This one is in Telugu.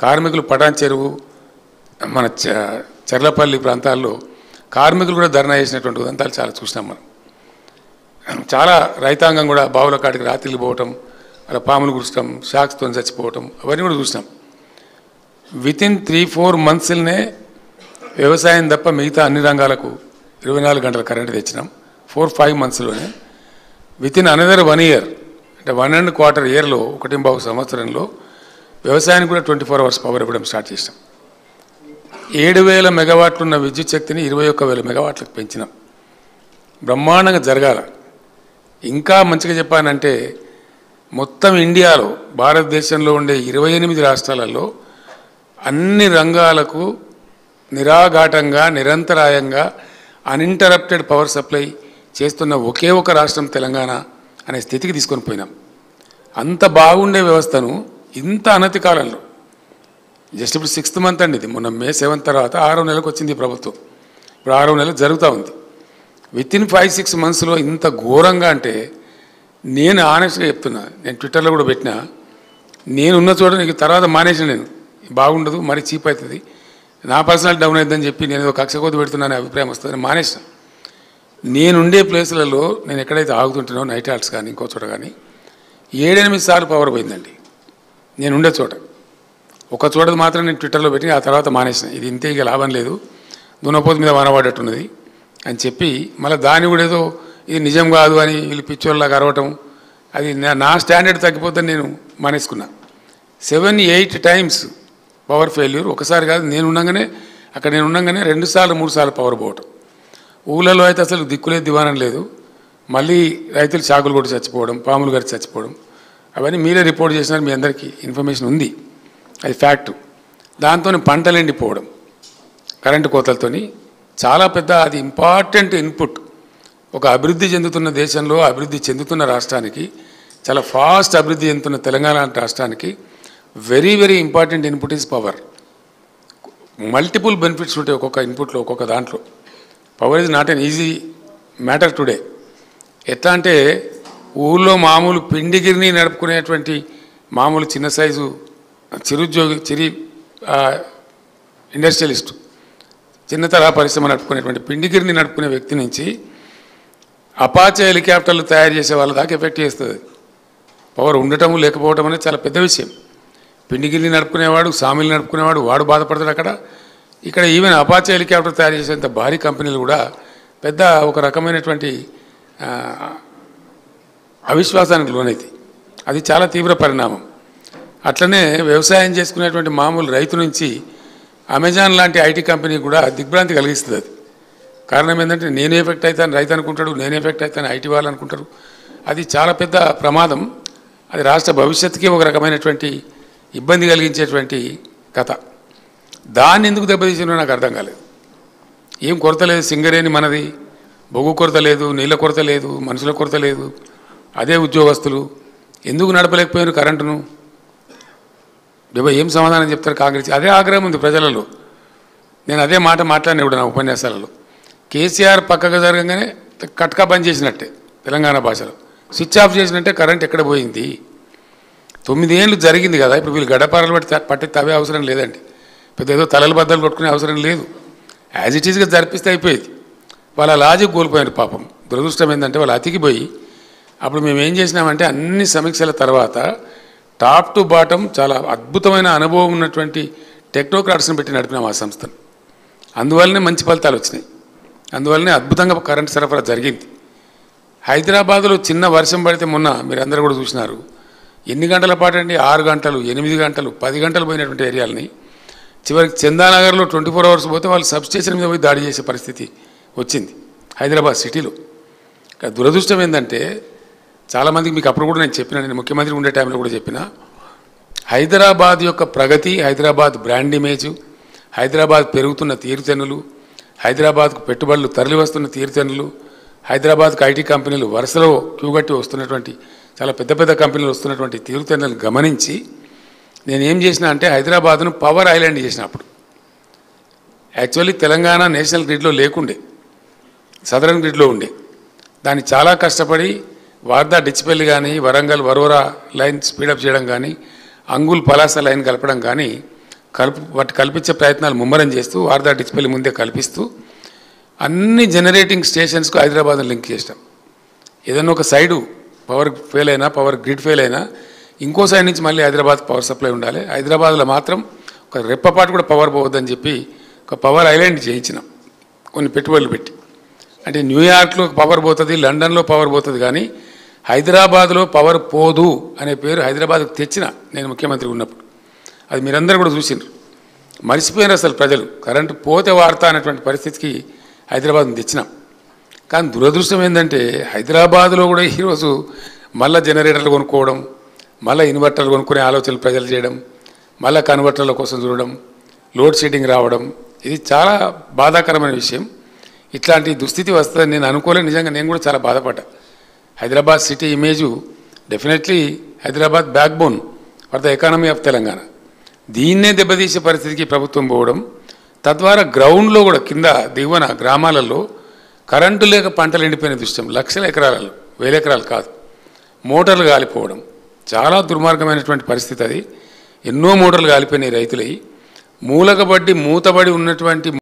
కార్మికులు పటాన్ చెరువు మన చర్లపల్లి ప్రాంతాల్లో కార్మికులు కూడా ధర్నా చేసినటువంటి ఉదంతాలు చాలా చూసినాం మనం. చాలా రైతాంగం కూడా బావుల కాడికి రాత్రికి పోవటం, అలా పాములు గుర్చడం, షాక్స్తో చచ్చిపోవటం అవన్నీ కూడా చూసినాం. వితిన్ 3-4 మంత్స్లోనే వ్యవసాయం తప్ప మిగతా అన్ని రంగాలకు 24 గంటల కరెంటు తెచ్చినాం. 4-5 మంత్స్లోనే. వితిన్ అనదర్ 1 year అంటే 1.25 yearలో 1.5 సంవత్సరంలో వ్యవసాయానికి కూడా 24 hours పవర్ ఇవ్వడం స్టార్ట్ చేసినాం. 7,000 మెగావాట్లు ఉన్న విద్యుత్ శక్తిని 21,000 మెగావాట్లకు పెంచినాం. బ్రహ్మాండంగా జరగాల. ఇంకా మంచిగా చెప్పానంటే మొత్తం ఇండియాలో భారతదేశంలో ఉండే 28 రాష్ట్రాలలో అన్ని రంగాలకు నిరాఘాటంగా నిరంతరాయంగా అన్ఇంటరప్టెడ్ పవర్ సప్లై చేస్తున్న ఒకే ఒక రాష్ట్రం తెలంగాణ అనే స్థితికి తీసుకొని పోయినాం. అంత బాగుండే వ్యవస్థను ఇంత అనతి కాలంలో జస్ట్ ఇప్పుడు 6th month అండి, ఇది మొన్న May 7 తర్వాత 6వ నెలకు వచ్చింది ప్రభుత్వం. ఇప్పుడు 6వ నెల జరుగుతూ ఉంది. వితిన్ 5-6 monthsలో ఇంత ఘోరంగా అంటే నేను ఆనెస్ట్గా చెప్తున్నా, నేను ట్విట్టర్లో కూడా పెట్టినా, నేనున్న చోట నీకు తర్వాత మానేసిన నేను బాగుండదు, మరీ చీప్ అవుతుంది, నా పర్సనల్ డౌన్ అవుతుందని చెప్పి నేను ఏదో కక్ష కొద్ది పెడుతున్నాను అభిప్రాయం వస్తుందని మానేసిన. నేనుండే ప్లేసులలో నేను ఎక్కడైతే ఆగుతుంటానో నైట్ హాల్ట్స్ కానీ ఇంకో చోట కానీ 7-8 సార్లు పవర్ పోయిందండి నేనుండే చోట. ఒక చోటది మాత్రం నేను ట్విట్టర్లో పెట్టి ఆ తర్వాత మానేసిన. ఇది ఇంతే, ఇక లాభం లేదు, దున్నపోతు మీద వానపడ్డట్టున్నది అని చెప్పి మళ్ళీ దాన్ని కూడా ఏదో ఇది నిజం కాదు అని వీళ్ళు పిచ్చోళ్ళలాగా అరవటం, అది నా స్టాండర్డ్ తగ్గిపోతే నేను మానేసుకున్నా. 7-8 times పవర్ ఫెయిల్యూర్. ఒకసారి కాదు, నేను ఉండగానే 2 సార్లు 3 సార్లు పవర్ పోవటం. ఊళ్ళలో అయితే అసలు దిక్కులేదు, దివానం లేదు. మళ్ళీ రైతులు చాకులు కొట్టి చచ్చిపోవడం, పాములు గడిచి చచ్చిపోవడం, అవన్నీ మీరే రిపోర్ట్ చేసినారు, మీ అందరికీ ఇన్ఫర్మేషన్ ఉంది, అది ఫ్యాక్టు. దాంతో పంటలు ఎండిపోవడం కరెంటు కోతలతో చాలా పెద్ద, అది ఇంపార్టెంట్ ఇన్పుట్. ఒక అభివృద్ధి చెందుతున్న దేశంలో, అభివృద్ధి చెందుతున్న రాష్ట్రానికి, చాలా ఫాస్ట్ అభివృద్ధి చెందుతున్న తెలంగాణ రాష్ట్రానికి very very important input is power. Multiple benefits ఉంటాయి ఒక్కొక్క ఇన్పుట్లో, ఒక్కొక్క దాంట్లో. Power is not an easy matter today. ఎట్లా అంటే ఊళ్ళో మామూలు పిండిగిరిని నడుపుకునేటువంటి మామూలు చిన్న సైజు చిరుద్యోగి ఇండస్ట్రియలిస్టు, చిన్న తరహా పరిశ్రమ నడుపుకునేటువంటి పిండిగిరిని నడుపుకునే వ్యక్తి నుంచి అపాచే హెలికాప్టర్లు తయారు చేసే వాళ్ళ దాకా ఎఫెక్ట్ చేస్తుంది. పవర్ ఉండటము లేకపోవటం అనేది చాలా పెద్ద విషయం. పిండిగిరిని నడుపుకునేవాడు, సామిలు నడుపుకునేవాడు, వాడు బాధపడతాడు అక్కడ. ఇక్కడ ఈవెన్ అపాచే హెలికాప్టర్ తయారు చేసేంత భారీ కంపెనీలు కూడా పెద్ద ఒక రకమైనటువంటి అవిశ్వాసానికి లోనైతే అది చాలా తీవ్ర పరిణామం. అట్లనే వ్యవసాయం చేసుకునేటువంటి మామూలు రైతు నుంచి అమెజాన్ లాంటి ఐటీ కంపెనీ కూడా దిగ్భ్రాంతి కలిగిస్తుంది. అది కారణం ఏంటంటే నేను ఎఫెక్ట్ అవుతాను రైతు అనుకుంటాడు, నేను ఎఫెక్ట్ అవుతాను ఐటీ వాళ్ళు అనుకుంటారు. అది చాలా పెద్ద ప్రమాదం. అది రాష్ట్ర భవిష్యత్తుకి ఒక రకమైనటువంటి ఇబ్బంది కలిగించేటువంటి కథ. దాన్ని ఎందుకు దెబ్బతీసినో నాకు అర్థం కాలేదు. ఏం కొరత లేదు, సింగరేణి మనది, బొగ్గు కొరత లేదు, నీళ్ళ కొరత లేదు, మనుషుల కొరత లేదు, అదే ఉద్యోగస్తులు ఎందుకు నడపలేకపోయారు కరెంటును? ఏం సమాధానం చెప్తారు కాంగ్రెస్? అదే ఆగ్రహం ఉంది ప్రజలలో. నేను అదే మాట మాట్లాడిన ఇప్పుడు నా ఉపన్యాసాలలో. కేసీఆర్ పక్కగా జరగగానే కట్కా బంద్ చేసినట్టే, తెలంగాణ భాషలో స్విచ్ ఆఫ్ చేసినట్టే కరెంట్ ఎక్కడ పోయింది? 9 ఏళ్ళు జరిగింది కదా, ఇప్పుడు వీళ్ళు గడపారలు పట్టి తవ్వే అవసరం లేదండి, పెద్ద ఏదో తలలు బద్దలు కొట్టుకునే అవసరం లేదు. యాజ్ ఇట్ ఈస్గా జరిపిస్తే అయిపోయేది. వాళ్ళ లాజిక్ కోల్పోయారు పాపం. దురదృష్టం ఏంటంటే వాళ్ళు అతికిపోయి, అప్పుడు మేము ఏం చేసినామంటే అన్ని సమీక్షల తర్వాత టాప్ టు బాటం చాలా అద్భుతమైన అనుభవం ఉన్నటువంటి టెక్నోక్రాట్స్ని పెట్టి నడిపినాం ఆ సంస్థను. అందువల్లనే మంచి ఫలితాలు వచ్చినాయి, అందువల్లనే అద్భుతంగా కరెంటు సరఫరా జరిగింది. హైదరాబాద్లో చిన్న వర్షం పడితే మొన్న మీరందరూ కూడా చూసినారు, ఎన్ని గంటల పాటు అండి, 6 గంటలు, 8 గంటలు, 10 గంటలు పోయినటువంటి ఏరియాలని చివరికి చందానగర్లో 24 hours పోతే వాళ్ళు సబ్స్టేషన్ మీద పోయి దాడి చేసే పరిస్థితి వచ్చింది హైదరాబాద్ సిటీలో. దురదృష్టం ఏంటంటే చాలామందికి మీకు అప్పుడు కూడా నేను చెప్పినా, నేను ముఖ్యమంత్రి ఉండే టైంలో కూడా చెప్పిన, హైదరాబాద్ యొక్క ప్రగతి, హైదరాబాద్ బ్రాండ్ ఇమేజు, హైదరాబాద్ పెరుగుతున్న తీరుతెన్నులు, హైదరాబాద్కు పెట్టుబడులు తరలి వస్తున్న తీరుతెన్నులు, హైదరాబాద్కు ఐటీ కంపెనీలు వరుసలో క్యూగట్టి వస్తున్నటువంటి చాలా పెద్ద పెద్ద కంపెనీలు వస్తున్నటువంటి తీరుతెన్నులను గమనించి నేనేం చేసిన అంటే హైదరాబాద్ను పవర్ ఐలాండ్ చేసిన. అప్పుడు యాక్చువల్లీ తెలంగాణ నేషనల్ గ్రిడ్లో లేకుండే, సదరన్ గ్రిడ్లో ఉండే. దాన్ని చాలా కష్టపడి వార్దా డిచ్పల్లి కానీ, వరంగల్ వరోరా లైన్ స్పీడప్ చేయడం కానీ, అంగుల్ పలాస లైన్ కలపడం కానీ వాటి కల్పించే ప్రయత్నాలు ముమ్మరం చేస్తూ వారధా డిస్ప్లే ముందే కల్పిస్తూ అన్ని జనరేటింగ్ స్టేషన్స్కు హైదరాబాద్ను లింక్ చేస్తాం. ఏదైనా ఒక సైడు పవర్ ఫెయిల్ అయినా, పవర్ గ్రిడ్ ఫెయిల్ అయినా ఇంకో సైడ్ నుంచి మళ్ళీ హైదరాబాద్ పవర్ సప్లై ఉండాలి. హైదరాబాద్లో మాత్రం ఒక రెప్పపాటు కూడా పవర్ పోవద్దని చెప్పి ఒక పవర్ ఐలాండ్ చేయించినాం కొన్ని పెట్టుబడులు పెట్టి. అంటే న్యూయార్క్లో పవర్ పోతుంది, లండన్లో పవర్ పోతుంది, కానీ హైదరాబాద్లో పవర్ పోదు అనే పేరు హైదరాబాద్కు తెచ్చిన నేను ముఖ్యమంత్రి ఉన్నప్పుడు. అది మీరందరూ కూడా చూసినారు. మర్చిపోయినారు అసలు ప్రజలు. కరెంటు పోతే వార్త అనేటువంటి పరిస్థితికి హైదరాబాద్ని తెచ్చినాం. కానీ దురదృష్టం ఏంటంటే హైదరాబాద్లో కూడా ఈరోజు మళ్ళీ జనరేటర్లు కొనుక్కోవడం, మళ్ళీ ఇన్వర్టర్లు కొనుక్కునే ఆలోచనలు ప్రజలు చేయడం, మళ్ళీ కన్వర్టర్ల కోసం చూడడం, లోడ్ షెడ్డింగ్ రావడం, ఇది చాలా బాధాకరమైన విషయం. ఇట్లాంటి దుస్థితి వస్తుందని నేను అనుకోలేదు. నిజంగా నేను కూడా చాలా బాధపడ్డా. Hyderabad city image definitely Hyderabad backbone for the economy of Telangana. దీన్నే దెబ్బతీసే పరిస్థితికి ప్రభుత్వం పోవడం, తద్వారా గ్రౌండ్లో కూడా కింద దిగువన గ్రామాలలో కరెంటు లేక పంటలు ఎండిపోయిన దృశ్యం, లక్షల ఎకరాలలో, వేల ఎకరాలు కాదు, మోటార్లు కాలిపోవడం చాలా దుర్మార్గమైనటువంటి పరిస్థితి. అది ఎన్నో మోటార్లు కాలిపోయినాయి రైతులవి. మూతబడి ఉన్నటువంటి